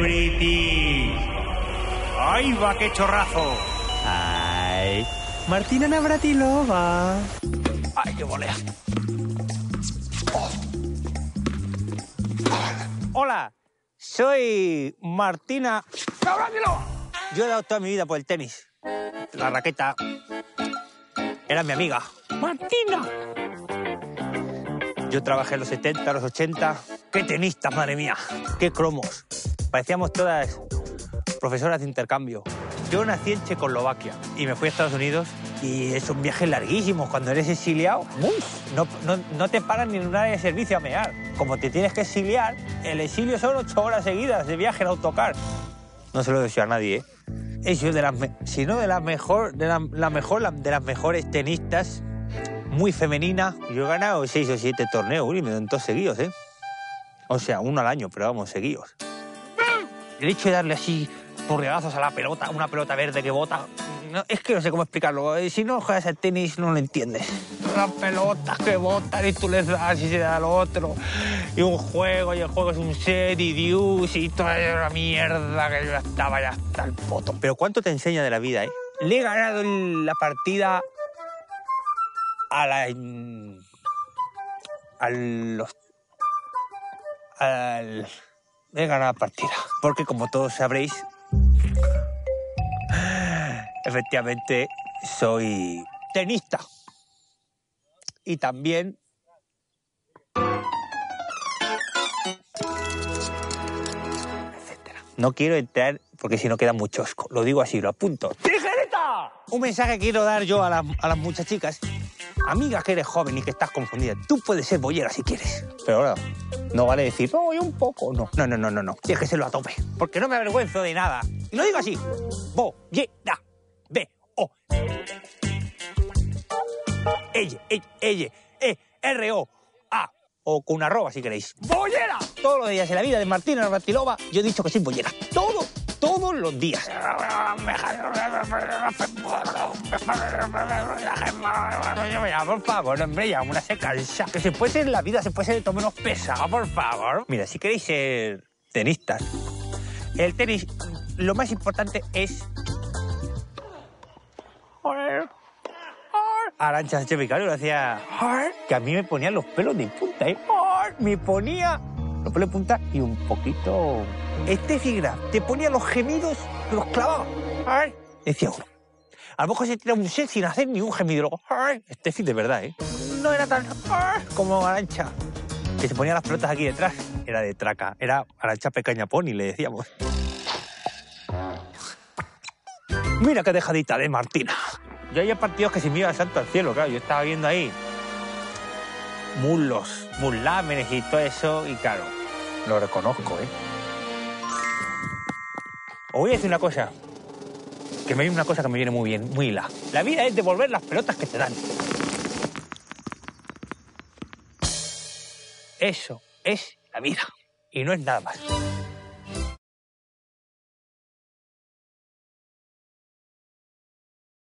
celebrity. ¡Ay, va, qué chorrazo! ¡Ay! Martina Navratilova. ¡Ay, qué volea! Oh. Hola, soy Martina Navratilova. Yo he dado toda mi vida por el tenis. La raqueta era mi amiga. ¡Martina! Yo trabajé en los 70, los 80. ¡Qué tenistas, madre mía! ¡Qué cromos! Parecíamos todas profesoras de intercambio. Yo nací en Checoslovaquia y me fui a Estados Unidos y es un viaje larguísimo. Cuando eres exiliado, no te pagan ni en un área de servicio a mear. Como te tienes que exiliar, el exilio son 8 horas seguidas de viaje en autocar. No se lo deseo a nadie, ¿eh? He sido de las mejores tenistas, muy femenina. Yo he ganado 6 o 7 torneos y me dan todos seguidos, ¿eh? O sea, uno al año, pero vamos, seguidos. El hecho de darle así porregazos a la pelota, una pelota verde que bota, no, es que no sé cómo explicarlo. Si no juegas al tenis, no lo entiendes. Las pelotas que botan y tú les das y se da al otro. Y un juego, y el juego es un set y Dios y toda la mierda que yo estaba ya hasta el poto. Pero ¿cuánto te enseña de la vida, eh? Le he ganado la partida he ganado la partida. Porque como todos sabréis, efectivamente soy tenista. Y también etcétera. No quiero entrar porque si no queda muy chosco. Lo digo así, lo apunto. ¡Tijereta! Un mensaje que quiero dar yo a las muchachicas. Amiga, que eres joven y que estás confundida. Tú puedes ser bollera si quieres. Pero ahora no vale decir, no, yo un poco. No. Tienes que serlo a tope. Porque no me avergüenzo de nada. Y lo digo así. Bollera. B-O. Ella. E-R-O-A. O con una arroba si queréis. ¡Bollera! Todos los días en la vida de Martina Navratilova yo he dicho que soy bollera. Todos los días. Por favor, hombre, ya una se cansa. Que se puede ser en la vida, se puede ser de todo menos pesado, por favor. Mira, si queréis ser tenistas, el tenis, lo más importante es... Arantxa Sánchez Vicario lo hacía que a mí me ponían los pelos de punta, ¿eh? Me ponía los pelos de punta y un poquito... Steffi Graf te ponía los gemidos, los clavaba. Decía uno. A lo mejor se tira un set sin hacer ni un gemido. Steffi de verdad, ¿eh? No era tan como Arantxa, que se ponía las pelotas aquí detrás. Era de traca. Era Arantxa Pequeña Pony, le decíamos. Mira qué dejadita de Martina. Yo había partidos que se me iba el santo al cielo, claro. Yo estaba viendo ahí muslos, muslámenes y todo eso, y claro, lo reconozco, ¿eh? Os voy a decir una cosa, que me viene una cosa que me viene muy bien, muy hila. La vida es devolver las pelotas que te dan. Eso es la vida, y no es nada más.